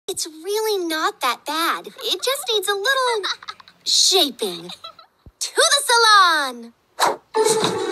It's really not that bad. It just needs a little shaping. To the salon!